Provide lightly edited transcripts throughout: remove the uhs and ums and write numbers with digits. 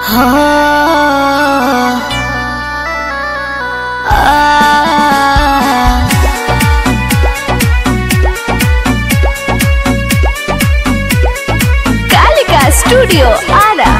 Kalika studio Ara.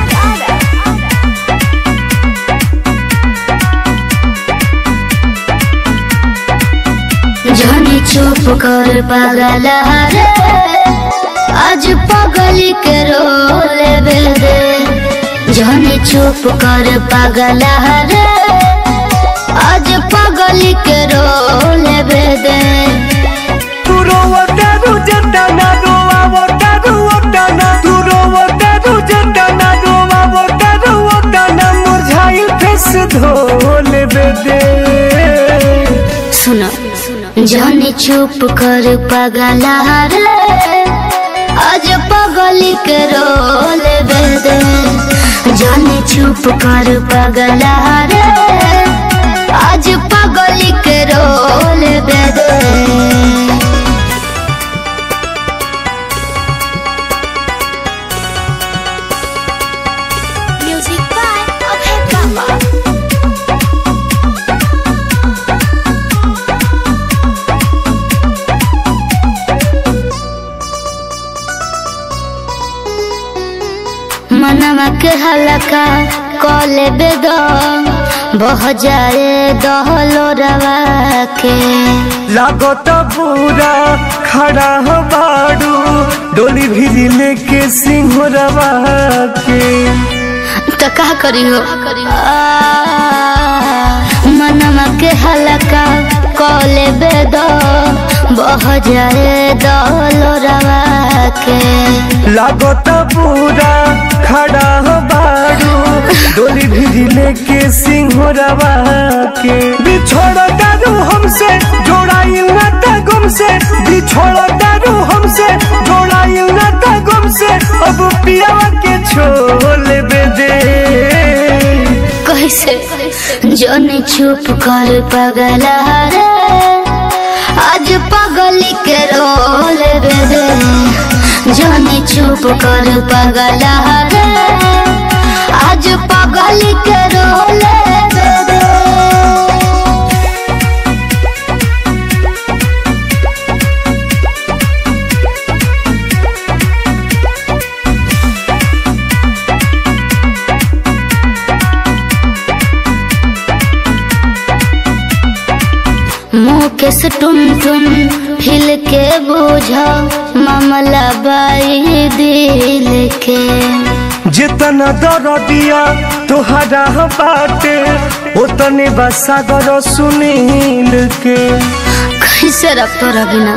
जाने चुप कर पागल रे, आज पगली के रोले बेदे। जाने चुप कर पागल रे, आज पगली के रोले बेदे। तू रोवतारू जंदाना रोवतारू ओटाना, तू रोवतारू जंदाना रोवतारू ओटाना, मुरझाइल फेस धोले बेदे। सुनो जाने चुप कर पागल रे, आज पगली के रोले बेदे। जाने चुप कर पागल रे, आज पगली के रोले बेदे। मनवा के हल्का कले बेदो, बह जाए दहलो रवा के। लागो तो पूरा खड़ा हो बाड़ू, डोली भी लेके सिंहरवा के। तो का करी हो मनवा के हल्का कले बेदो, बह जाए दहलो रवा के। लागो तो पूरा खड़ा हो बाड़ू, डोली भी लेके सिंहरवा के। बिछोड़ दारू हमसे जोड़ाई ना गुम से, बिछोड़ दारू हमसे जोड़ाई ना गुम से, अब पियावा के छोले बेदे। कैसे जाने चुप कर पागल रे, आज पगली के रोले बेदे। जाने चुप कर पागल रे, आज पगली के रोले बेदे। मुँह के से टुन टुन हिल के बुझा, मामला बाई दिल के। जितना दरदिया तोहरा बाटे, उतने बसागर सुनील के। कैसे रखतो रबिना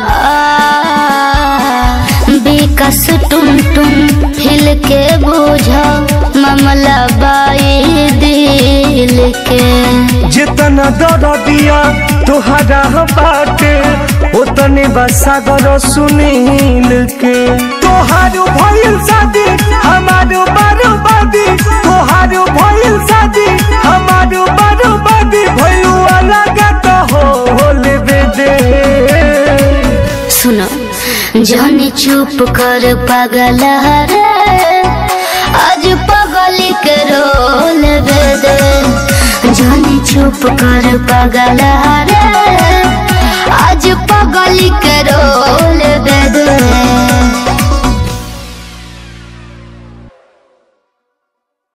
विकास टुन टुन हिल के बुझा, मामला बाई दिल के। जितना दरदिया तोहरा बाटे, उतने बसागर सुनील के। तोहारू भइल शादी हमारू बर्बादी, तोहारू भइल शादी हमारू बर्बादी, भइलू अलग तो होले बेदे। सुनो जाने चुप कर पागल रे, आज पगली के रोले बेदे। जाने चुप कर पागल रे, आज पगली के रोले बेदे।